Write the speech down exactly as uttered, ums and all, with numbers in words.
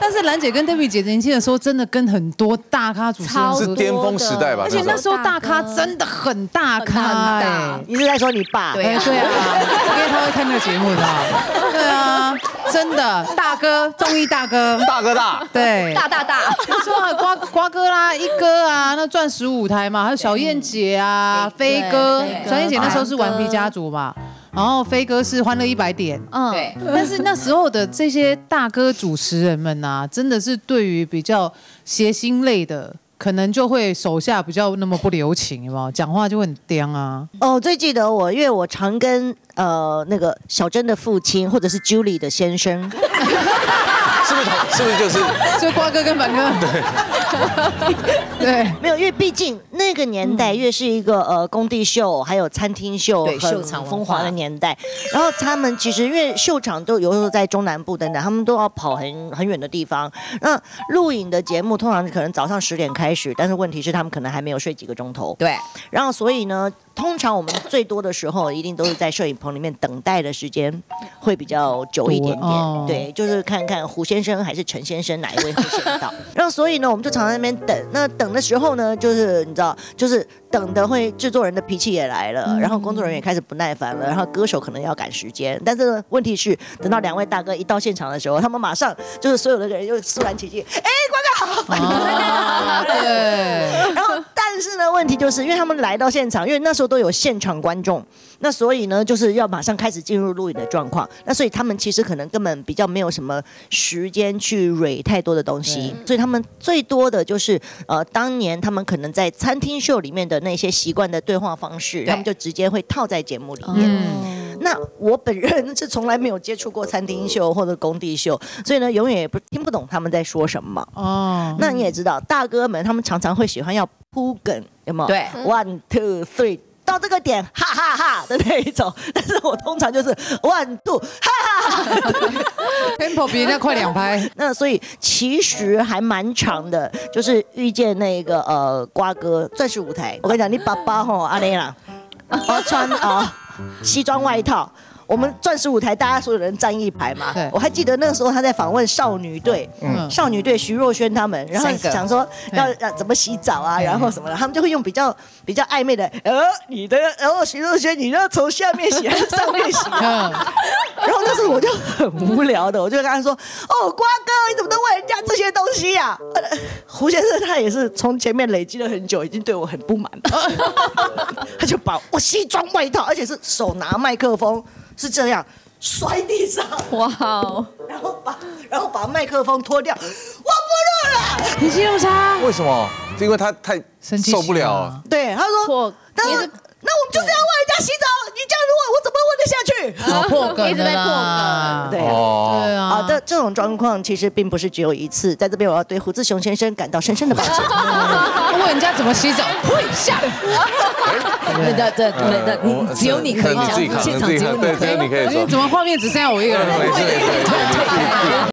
但是兰姐跟 Debbie 姐年轻的时候，真的跟很多大咖主持人是巅峰时代吧？ 而且那时候大咖真的很大咖哎。 你是在说你爸？ 对对啊，因为他会看那个节目的。对啊，真的大哥，综艺大哥， 大哥大， 对， 大大大。 你说啊，瓜瓜哥啦，一哥啊，那钻石舞台嘛，还有小燕姐啊，飞哥，小燕姐那时候是顽皮家族嘛。然后飞哥是欢乐一百点， 嗯，对。 但是那时候的这些大哥主持人们啊，真的是对于比较谐星类的，可能就会手下比较那么不留情，有没有？讲话就会很刁啊。 哦，最记得我，因为我常跟呃那个小珍的父亲，或者是 Julie 的先生。 是不是同？是不是就是？ 就瓜哥跟凡哥。对。对。 没有，因为毕竟那个年代越是一个呃工地秀，还有餐厅秀很风华的年代。然后他们其实因为秀场都有时候在中南部等等，他们都要跑很很远的地方。那录影的节目通常可能早上十点开始，但是问题是他们可能还没有睡几个钟头。 对。 然后所以呢，通常我们最多的时候一定都是在摄影棚里面等待的时间会比较久一点点。哦、对，就是看看胡先生还是陈先生哪一位会先到。然后所以呢，我们就常在那边等。那等的时候呢，就是你知道，就是等的会制作人的脾气也来了，然后工作人员也开始不耐烦了，然后歌手可能要赶时间。但是问题是，等到两位大哥一到现场的时候，他们马上就是所有的人又肃然起敬，哎，瓜哥好。 啊、对。 然后但是呢，问题就是因为他们来到现场，因为那时候都有现场观众，那所以呢，就是要马上开始进入录影的状况。那所以他们其实可能根本比较没有什么时间去蕊太多的东西，所以他们最多的就是呃，当年他们可能在餐厅秀里面的那些习惯的对话方式，他们就直接会套在节目里面。嗯、那我本人是从来没有接触过餐厅秀或者工地秀，所以呢，永远也不听不懂他们在说什么。哦，那你也知道，大哥们他们常常会喜欢要铺梗，有没有？ 对 ，one two three。到这个点，哈哈哈的那一种，但是我通常就是 one two， 哈哈哈 ，tempo 比人家快两拍。 那所以其实还蛮长的，就是遇见那个呃瓜哥钻石舞台。我跟你讲，你爸爸吼阿雷啦，我穿啊、呃、西装外套。我们钻石舞台，大家所有人站一排嘛。我还记得那个时候他在访问少女队，嗯、少女队徐若瑄他们，然后想说要要怎么洗澡啊，然后什么的，他们就会用比较比较暧昧的，呃，你的，然后徐若瑄，你要从下面洗还是上面洗？然后那时候我就很无聊的，我就跟他说，哦，瓜哥，你怎么都问人家这些东西呀、啊？胡先生他也是从前面累积了很久，已经对我很不满，他就把我西装外套，而且是手拿麦克风。是这样摔地上，哇哦！然后把然后把麦克风脱掉，我不录了。 脾气那么差？ 为什么？因为他太受不了了。 对，他说，但是那我们就是要为人家洗澡，你这样如果我怎么问得下去？ 然后破梗， 一直在破梗。 对啊，对啊。好的，这种状况其实并不是只有一次，在这边我要对胡志雄先生感到深深的抱歉。 问人家怎么洗澡，跪下。 对对对对对，只有你可以讲，现场只有你可以。 你可以说。 怎么画面只剩下我一个人？